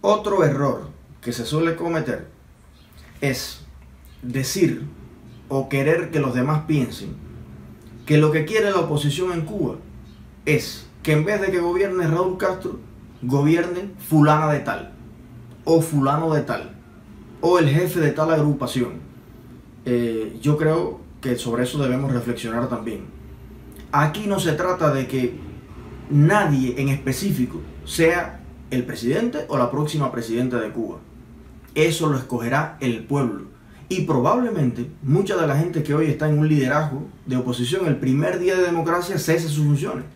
Otro error que se suele cometer es decir o querer que los demás piensen que lo que quiere la oposición en Cuba es que en vez de que gobierne Raúl Castro, gobierne fulana de tal, o fulano de tal, o el jefe de tal agrupación. Yo creo que sobre eso debemos reflexionar también. Aquí no se trata de que nadie en específico sea el presidente o la próxima presidenta de Cuba. Eso lo escogerá el pueblo. Y probablemente mucha de la gente que hoy está en un liderazgo de oposición el primer día de democracia cese sus funciones.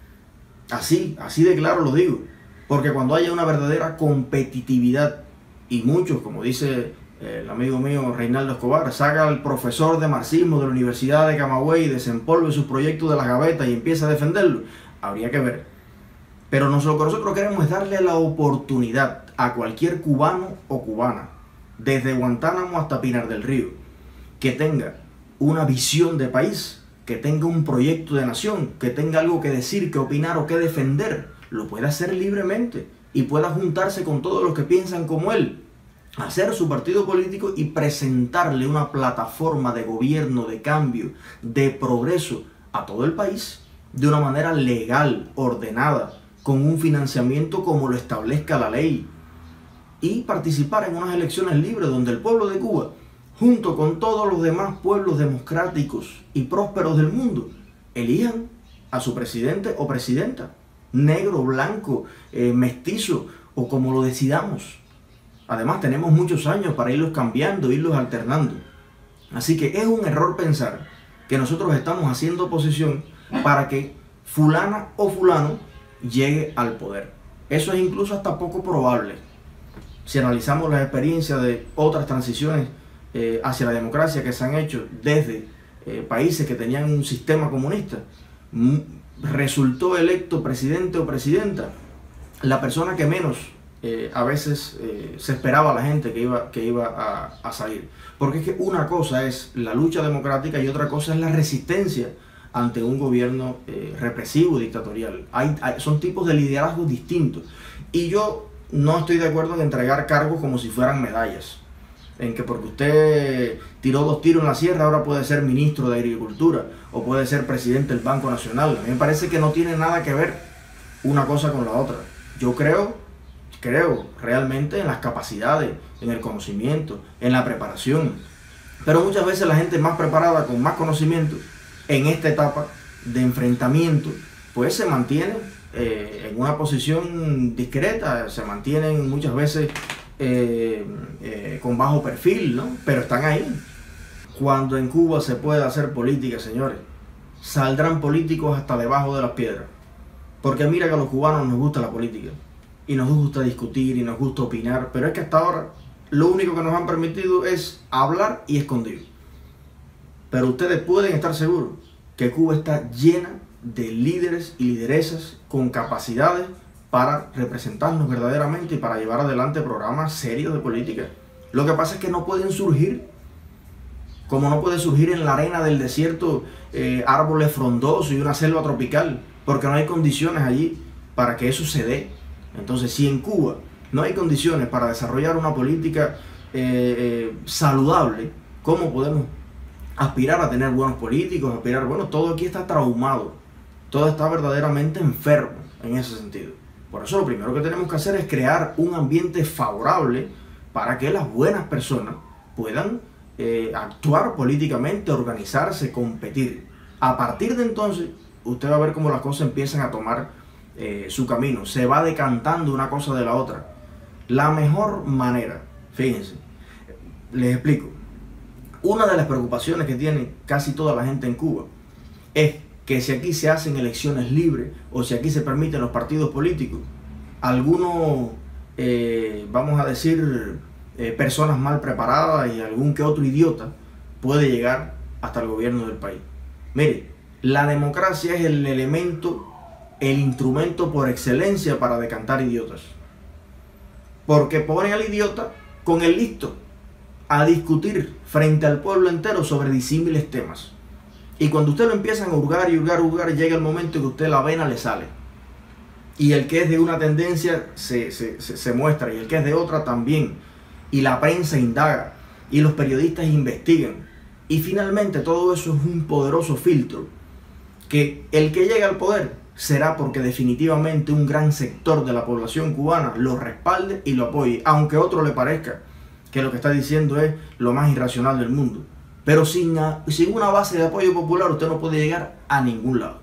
Así de claro lo digo. Porque cuando haya una verdadera competitividad y muchos, como dice el amigo mío Reinaldo Escobar, saca al profesor de marxismo de la Universidad de Camagüey y desempolve sus proyectos de las gavetas y empieza a defenderlo, habría que ver. Pero lo que nosotros queremos es darle la oportunidad a cualquier cubano o cubana, desde Guantánamo hasta Pinar del Río, que tenga una visión de país, que tenga un proyecto de nación, que tenga algo que decir, que opinar o que defender, lo pueda hacer libremente y pueda juntarse con todos los que piensan como él, hacer su partido político y presentarle una plataforma de gobierno, de cambio, de progreso a todo el país de una manera legal, ordenada, con un financiamiento como lo establezca la ley, y participar en unas elecciones libres donde el pueblo de Cuba, junto con todos los demás pueblos democráticos y prósperos del mundo, elijan a su presidente o presidenta, negro, blanco, mestizo o como lo decidamos. Además tenemos muchos años para irlos cambiando, irlos alternando. Así que es un error pensar que nosotros estamos haciendo oposición para que fulana o fulano llegue al poder. Eso es incluso hasta poco probable. Si analizamos las experiencias de otras transiciones hacia la democracia que se han hecho desde países que tenían un sistema comunista, resultó electo presidente o presidenta la persona que menos a veces se esperaba a la gente que iba a salir. Porque es que una cosa es la lucha democrática y otra cosa es la resistencia ante un gobierno represivo, dictatorial. Son tipos de liderazgos distintos. Y yo no estoy de acuerdo en entregar cargos como si fueran medallas. En que porque usted tiró 2 tiros en la sierra, ahora puede ser ministro de Agricultura o puede ser presidente del Banco Nacional. A mí me parece que no tiene nada que ver una cosa con la otra. Yo creo realmente en las capacidades, en el conocimiento, en la preparación. Pero muchas veces la gente más preparada, con más conocimiento, en esta etapa de enfrentamiento, pues se mantiene en una posición discreta, se mantienen muchas veces con bajo perfil, ¿no? Pero están ahí. Cuando en Cuba se puede hacer política, señores, saldrán políticos hasta debajo de las piedras. Porque mira que a los cubanos nos gusta la política y nos gusta discutir y nos gusta opinar, pero es que hasta ahora lo único que nos han permitido es hablar y escondido. Pero ustedes pueden estar seguros que Cuba está llena de líderes y lideresas con capacidades para representarnos verdaderamente y para llevar adelante programas serios de política. Lo que pasa es que no pueden surgir, como no puede surgir en la arena del desierto árboles frondosos y una selva tropical, porque no hay condiciones allí para que eso se dé. Entonces, si en Cuba no hay condiciones para desarrollar una política saludable, ¿cómo podemos aspirar a tener buenos políticos? Bueno, todo aquí está traumado, todo está verdaderamente enfermo en ese sentido. Por eso lo primero que tenemos que hacer es crear un ambiente favorable para que las buenas personas puedan actuar políticamente, organizarse, competir. A partir de entonces, usted va a ver cómo las cosas empiezan a tomar su camino. Se va decantando una cosa de la otra. La mejor manera, fíjense, les explico. Una de las preocupaciones que tiene casi toda la gente en Cuba es que si aquí se hacen elecciones libres o si aquí se permiten los partidos políticos, algunos, vamos a decir, personas mal preparadas y algún que otro idiota puede llegar hasta el gobierno del país. Mire, la democracia es el elemento, el instrumento por excelencia para decantar idiotas. Porque pone al idiota con el listo a discutir frente al pueblo entero sobre disímiles temas. Y cuando usted lo empiezan a hurgar y hurgar, llega el momento que usted la vena le sale. Y el que es de una tendencia se muestra, y el que es de otra también. Y la prensa indaga, y los periodistas investigan. Y finalmente todo eso es un poderoso filtro, que el que llega al poder será porque definitivamente un gran sector de la población cubana lo respalde y lo apoye, aunque a otro le parezca que lo que está diciendo es lo más irracional del mundo. Pero sin una base de apoyo popular usted no puede llegar a ningún lado.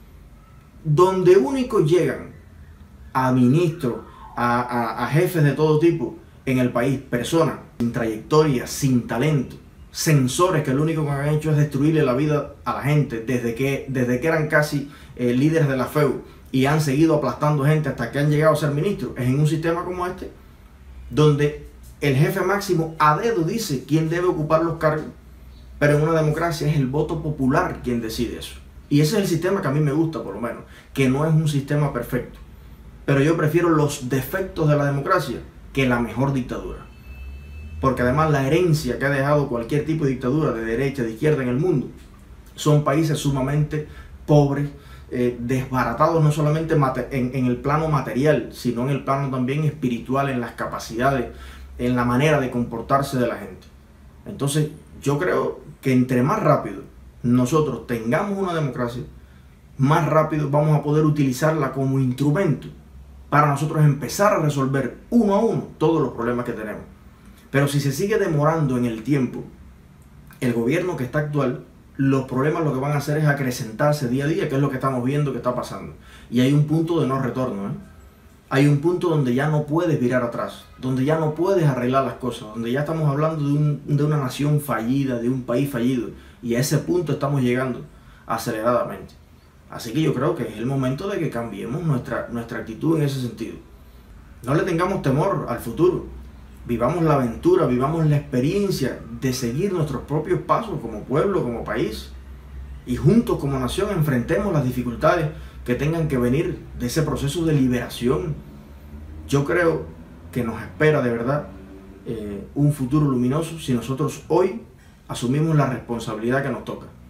Donde únicos llegan a ministros, a jefes de todo tipo en el país, personas sin trayectoria, sin talento, censores que lo único que han hecho es destruirle la vida a la gente desde que eran casi líderes de la FEU y han seguido aplastando gente hasta que han llegado a ser ministros. Es en un sistema como este donde el jefe máximo a dedo dice quién debe ocupar los cargos, pero en una democracia es el voto popular quien decide eso. Y ese es el sistema que a mí me gusta, por lo menos, que no es un sistema perfecto, pero yo prefiero los defectos de la democracia que la mejor dictadura. Porque además la herencia que ha dejado cualquier tipo de dictadura de derecha, de izquierda en el mundo, son países sumamente pobres, desbaratados no solamente en el plano material, sino en el plano también espiritual, en las capacidades, en la manera de comportarse de la gente. Entonces yo creo que entre más rápido nosotros tengamos una democracia, más rápido vamos a poder utilizarla como instrumento para nosotros empezar a resolver uno a uno todos los problemas que tenemos. Pero si se sigue demorando en el tiempo el gobierno que está actual, los problemas lo que van a hacer es acrecentarse día a día, que es lo que estamos viendo que está pasando. Y hay un punto de no retorno, ¿eh? Hay un punto donde ya no puedes virar atrás, donde ya no puedes arreglar las cosas, donde ya estamos hablando de una nación fallida, de un país fallido. Y a ese punto estamos llegando aceleradamente. Así que yo creo que es el momento de que cambiemos nuestra actitud en ese sentido. No le tengamos temor al futuro. Vivamos la aventura, vivamos la experiencia de seguir nuestros propios pasos como pueblo, como país. Y juntos como nación enfrentemos las dificultades que tengan que venir de ese proceso de liberación. Yo creo que nos espera de verdad un futuro luminoso si nosotros hoy asumimos la responsabilidad que nos toca.